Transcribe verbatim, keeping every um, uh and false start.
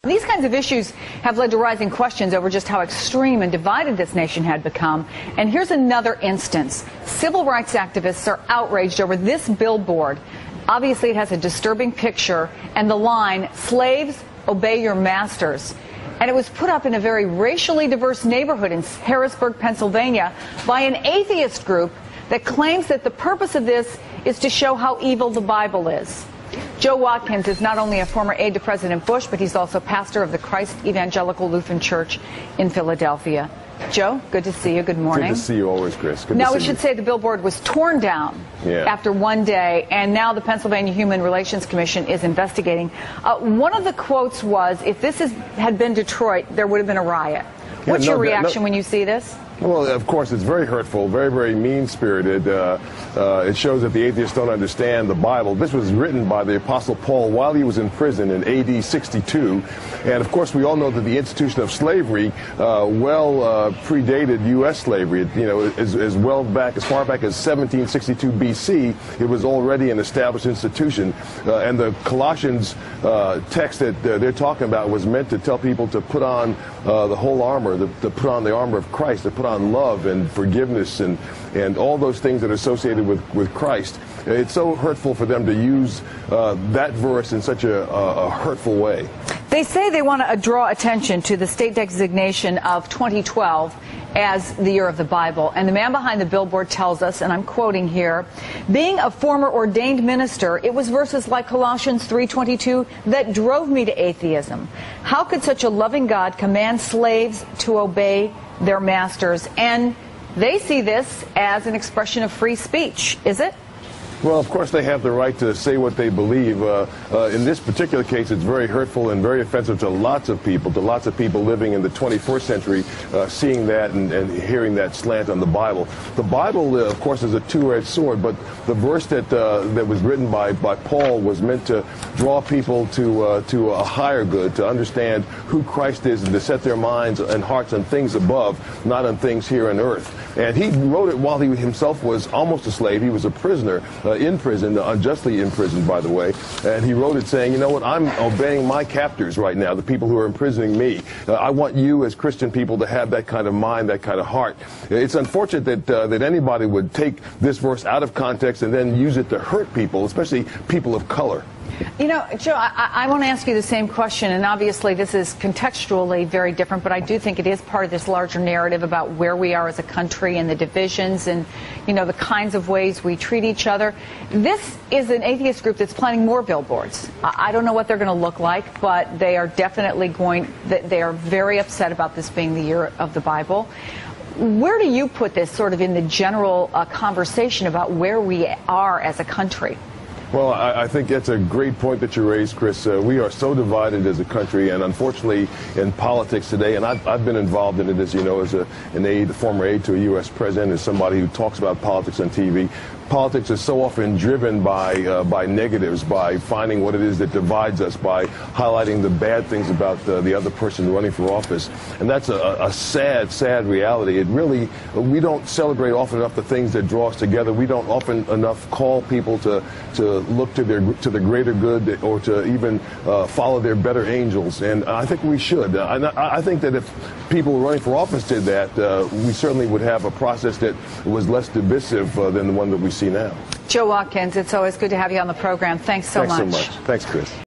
These kinds of issues have led to rising questions over just how extreme and divided this nation had become. And here's another instance. Civil rights activists are outraged over this billboard. Obviously, it has a disturbing picture and the line, "Slaves, obey your masters." And it was put up in a very racially diverse neighborhood in Harrisburg, Pennsylvania, by an atheist group that claims that the purpose of this is to show how evil the Bible is. Joe Watkins is not only a former aide to President Bush, but he's also pastor of the Christ Evangelical Lutheran Church in Philadelphia. Joe, good to see you. Good morning. Good to see you always, Chris. Good now, to we see should you. say the billboard was torn down yeah. after one day, and now the Pennsylvania Human Relations Commission is investigating. Uh, one of the quotes was, if this is, had been Detroit, there would have been a riot. Yeah, What's no, your reaction no, when you see this? Well, of course, it's very hurtful, very, very mean-spirited. Uh, uh, it shows that the atheists don't understand the Bible. This was written by the Apostle Paul while he was in prison in A D sixty-two. And, of course, we all know that the institution of slavery uh, well uh, predated U S slavery. It, you know, as, as well back, as far back as seventeen sixty-two B C, it was already an established institution. Uh, and the Colossians uh, text that uh, they're talking about was meant to tell people to put on uh, the whole armor, to, to put on the armor of Christ, to put on love and forgiveness and and all those things that are associated with with Christ. It's so hurtful for them to use uh, that verse in such a, a, a hurtful way. They say they want to draw attention to the state designation of twenty twelve as the year of the Bible. And the man behind the billboard tells us, and I'm quoting here, being a former ordained minister, it was verses like Colossians three twenty-two that drove me to atheism. How could such a loving God command slaves to obey their masters? And they see this as an expression of free speech, is it? Well, of course, they have the right to say what they believe. Uh, uh, in this particular case, it's very hurtful and very offensive to lots of people, to lots of people living in the twenty-first century, uh, seeing that and, and hearing that slant on the Bible. The Bible, uh, of course, is a two-edged sword, but the verse that uh, that was written by, by Paul was meant to draw people to, uh, to a higher good, to understand who Christ is and to set their minds and hearts on things above, not on things here on earth. And he wrote it while he himself was almost a slave. He was a prisoner. Uh, in prison, unjustly imprisoned, by the way, and he wrote it saying, you know what, I'm obeying my captors right now, the people who are imprisoning me. Uh, I want you as Christian people to have that kind of mind, that kind of heart. It's unfortunate that uh, that anybody would take this verse out of context and then use it to hurt people, especially people of color. You know, Joe, I, I want to ask you the same question, and obviously this is contextually very different, but I do think it is part of this larger narrative about where we are as a country and the divisions and, you know, the kinds of ways we treat each other. This is an atheist group that's planning more billboards. I, I don't know what they're going to look like, but they are definitely going, they are very upset about this being the year of the Bible. Where do you put this sort of in the general uh, conversation about where we are as a country? Well, I, I think that's a great point that you raised, Chris. Uh, we are so divided as a country, and unfortunately in politics today, and I've, I've been involved in it, as you know, as a, an aide, a former aide to a U S president, as somebody who talks about politics on T V. Politics is so often driven by uh, by negatives, by finding what it is that divides us, by highlighting the bad things about the, the other person running for office. And that's a, a sad, sad reality. It really, we don't celebrate often enough the things that draw us together. We don't often enough call people to, to look to their to the greater good or to even uh, follow their better angels. And I think we should. I, I think that if people running for office did that, uh, we certainly would have a process that was less divisive uh, than the one that we see now. Joe Watkins, it's always good to have you on the program. Thanks so Thanks much. Thanks so much. Thanks, Chris.